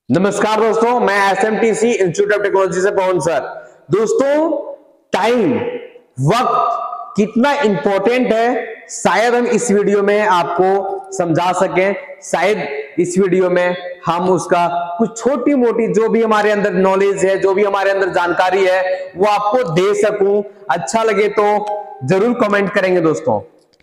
नमस्कार दोस्तों, मैं एसएमटीसी इंस्टीट्यूट ऑफ टेक्नोलॉजी से पवन सर। दोस्तों, टाइम, वक्त कितना इंपॉर्टेंट है, शायद हम इस वीडियो में आपको समझा सकें। शायद इस वीडियो में हम उसका कुछ छोटी मोटी जो भी हमारे अंदर नॉलेज है, जो भी हमारे अंदर जानकारी है, वो आपको दे सकूं। अच्छा लगे तो जरूर कमेंट करेंगे दोस्तों।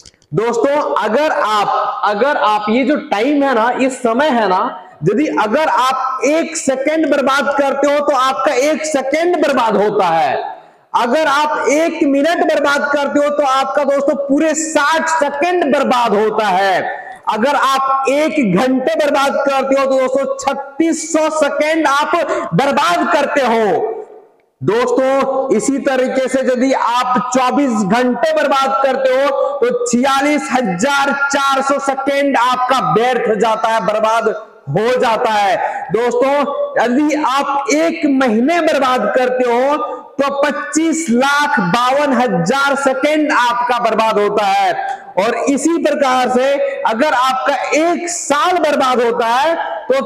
अगर आप ये जो टाइम है ना, ये समय है ना, यदि अगर आप 1 सेकंड बर्बाद करते हो तो आपका 1 सेकंड बर्बाद होता है। अगर आप 1 मिनट बर्बाद करते हो तो आपका दोस्तों पूरे 60 सेकंड बर्बाद होता है। अगर आप 1 घंटे बर्बाद करते हो तो दोस्तों 3600 सेकंड आप बर्बाद करते हो। दोस्तों, इसी तरीके से यदि आप 24 घंटे बर्बाद करते हो तो 46,400 सेकेंड आपका व्यर्थ जाता है, बर्बाद हो जाता है। दोस्तों, यदि आप 1 महीने बर्बाद करते हो तो 25,52,000 सेकेंड आपका बर्बाद होता है। और इसी प्रकार से अगर आपका 1 साल बर्बाद होता है तो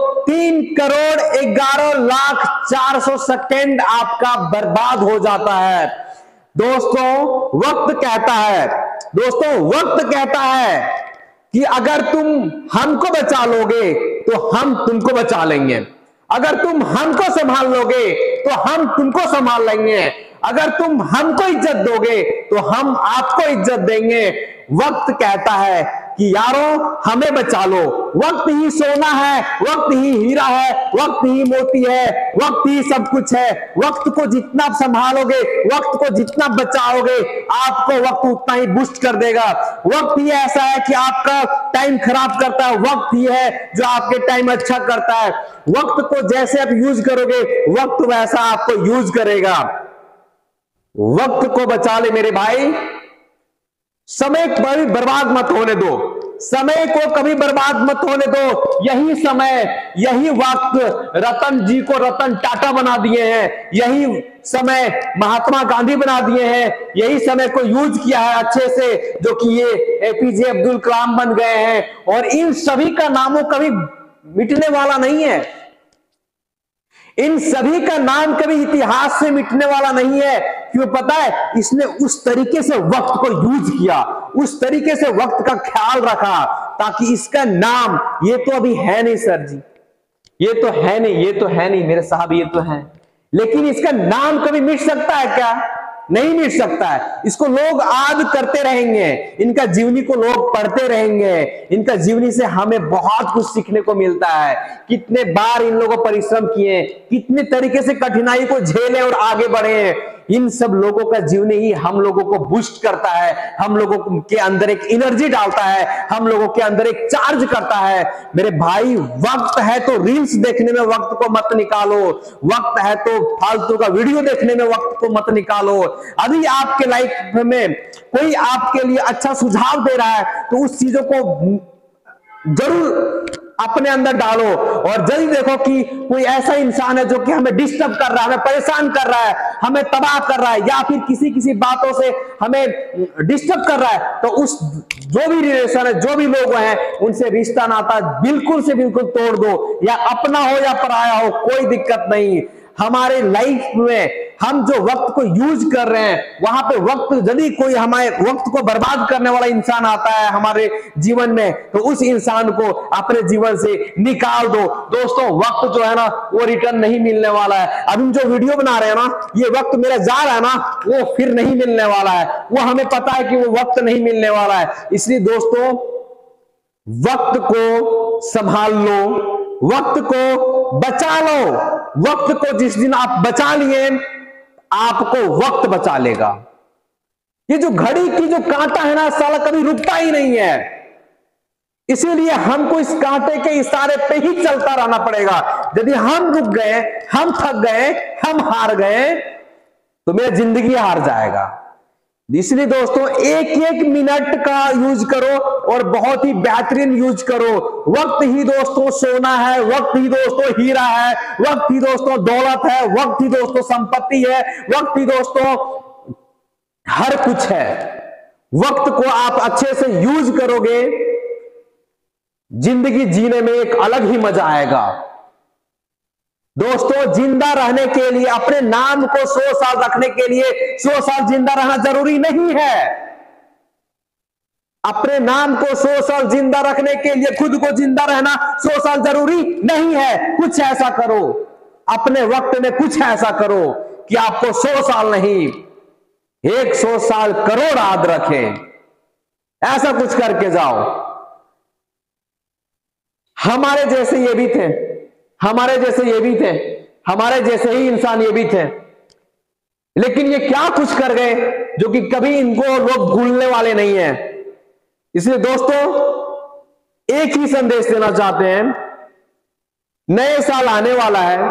3,11,04,00,000 सेकेंड आपका बर्बाद हो जाता है। दोस्तों, वक्त कहता है कि अगर तुम हमको बचा लोगे तो हम तुमको बचा लेंगे। अगर तुम हमको संभाल लोगे तो हम तुमको संभाल लेंगे। अगर तुम हमको इज्जत दोगे तो हम आपको इज्जत देंगे। वक्त कहता है कि यारों, हमें बचा लो। वक्त ही सोना है, वक्त ही हीरा है, वक्त ही मोती है, वक्त ही सब कुछ है। वक्त को जितना आप संभालोगे, वक्त को जितना बचाओगे, आपको वक्त उतना ही बूस्ट कर देगा। वक्त ही ऐसा है कि आपका टाइम खराब करता है, वक्त ही है जो आपके टाइम अच्छा करता है। वक्त को जैसे आप यूज करोगे, वक्त वैसा आपको यूज करेगा। वक्त को बचा ले मेरे भाई, समय कभी बर्बाद मत होने दो। समय को कभी बर्बाद मत होने दो। यही समय, यही वक्त रतन जी को रतन टाटा बना दिए हैं। यही समय महात्मा गांधी बना दिए हैं। यही समय को यूज किया है अच्छे से, जो कि ये एपीजे अब्दुल कलाम बन गए हैं। और इन सभी का नामों कभी मिटने वाला नहीं है। इन सभी का नाम कभी इतिहास से मिटने वाला नहीं है। क्यों पता है? इसने उस तरीके से वक्त को यूज किया, उस तरीके से वक्त का ख्याल रखा, ताकि इसका नाम, ये तो अभी है नहीं सर जी, ये तो है नहीं, ये तो है नहीं मेरे साहब, ये तो है, लेकिन इसका नाम कभी मिट सकता है क्या? नहीं मिट सकता है। इसको लोग याद करते रहेंगे, इनका जीवनी को लोग पढ़ते रहेंगे। इनका जीवनी से हमें बहुत कुछ सीखने को मिलता है। कितने बार इन लोगों परिश्रम किए, कितने तरीके से कठिनाई को झेले और आगे बढ़े। इन सब लोगों का जीवन ही हम लोगों को बूस्ट करता है, हम लोगों के अंदर एक एनर्जी डालता है, हम लोगों के अंदर एक चार्ज करता है। मेरे भाई, वक्त है तो रील्स देखने में वक्त को मत निकालो। वक्त है तो फालतू का वीडियो देखने में वक्त को मत निकालो। अभी आपके लाइफ में कोई आपके लिए अच्छा सुझाव दे रहा है तो उस चीजों को जरूर अपने अंदर डालो। और जल्दी देखो कि कोई ऐसा इंसान है जो कि हमें डिस्टर्ब कर रहा है, हमें परेशान कर रहा है, हमें तबाह कर रहा है, या फिर किसी बातों से हमें डिस्टर्ब कर रहा है, तो उस जो भी रिलेशन है, जो भी लोग हैं, उनसे रिश्ता नाता बिल्कुल से बिल्कुल तोड़ दो। या अपना हो या पराया हो, कोई दिक्कत नहीं। हमारे लाइफ में हम जो वक्त को यूज कर रहे हैं, वहां पे वक्त, यदि कोई हमारे वक्त को बर्बाद करने वाला इंसान आता है हमारे जीवन में, तो उस इंसान को अपने जीवन से निकाल दो। दोस्तों, वक्त जो है ना, वो रिटर्न नहीं मिलने वाला है। अब हम जो वीडियो बना रहे हैं ना, ये वक्त मेरा जा रहा है ना, वो फिर नहीं मिलने वाला है। वो हमें पता है कि वो वक्त नहीं मिलने वाला है। इसलिए दोस्तों, वक्त को संभाल लो, वक्त को बचा लो। वक्त को जिस दिन आप बचा लिए, आपको वक्त बचा लेगा। ये जो घड़ी की जो कांटा है ना, साला कभी रुकता ही नहीं है। इसीलिए हमको इस कांटे के इशारे पे ही चलता रहना पड़ेगा। यदि हम रुक गए, हम थक गए, हम हार गए, तो मेरा जिंदगी हार जाएगा। इसलिए दोस्तों, एक मिनट का यूज करो और बहुत ही बेहतरीन यूज करो। वक्त ही दोस्तों सोना है, वक्त ही दोस्तों हीरा है, वक्त ही दोस्तों दौलत है, वक्त ही दोस्तों संपत्ति है, वक्त ही दोस्तों हर कुछ है। वक्त को आप अच्छे से यूज करोगे, जिंदगी जीने में एक अलग ही मजा आएगा। दोस्तों, जिंदा रहने के लिए अपने नाम को 100 साल रखने के लिए 100 साल जिंदा रहना जरूरी नहीं है। अपने नाम को 100 साल जिंदा रखने के लिए खुद को जिंदा रहना 100 साल जरूरी नहीं है। कुछ ऐसा करो, अपने वक्त में कुछ ऐसा करो कि आपको 100 साल नहीं 100 साल करोड़ याद रखें। ऐसा कुछ करके जाओ। हमारे जैसे ये भी थे, हमारे जैसे ये भी थे, हमारे जैसे ही इंसान ये भी थे, लेकिन ये क्या कुछ कर गए जो कि कभी इनको लोग भूलने वाले नहीं है। इसलिए दोस्तों, एक ही संदेश देना चाहते हैं। नए साल आने वाला है,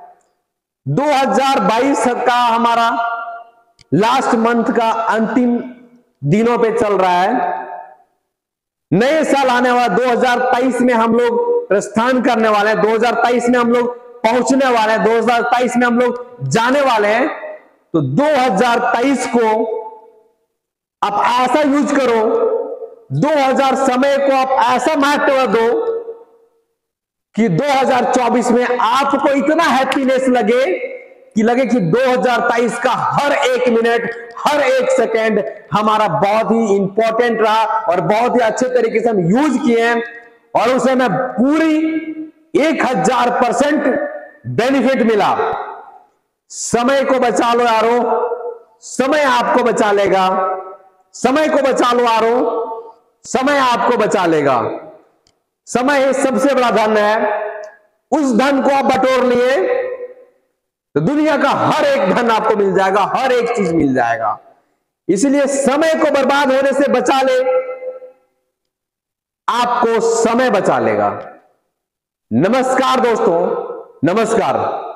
2022 का हमारा लास्ट मंथ का अंतिम दिनों पे चल रहा है। नए साल आने वाला 2023 में हम लोग प्रस्थान करने वाले हैं, 2023 में हम लोग पहुंचने वाले हैं, 2023 में हम लोग जाने वाले हैं। तो 2023 को आप ऐसा यूज करो, 2000 समय को आप ऐसा महत्व दो कि 2024 में आपको इतना हैप्पीनेस लगे कि 2023 का हर एक मिनट, हर एक सेकेंड हमारा बहुत ही इंपॉर्टेंट रहा और बहुत ही अच्छे तरीके से हम यूज किए हैं और उसे हमें पूरी 1000% बेनिफिट मिला। समय को बचा लो यारो, समय आपको बचा लेगा। समय को बचा लो यारो, समय आपको बचा लेगा। समय ही सबसे बड़ा धन है। उस धन को आप बटोर लिए तो दुनिया का हर एक धन आपको मिल जाएगा, हर एक चीज मिल जाएगा। इसलिए समय को बर्बाद होने से बचा ले, आपको समय बचा लेगा। नमस्कार दोस्तों, नमस्कार।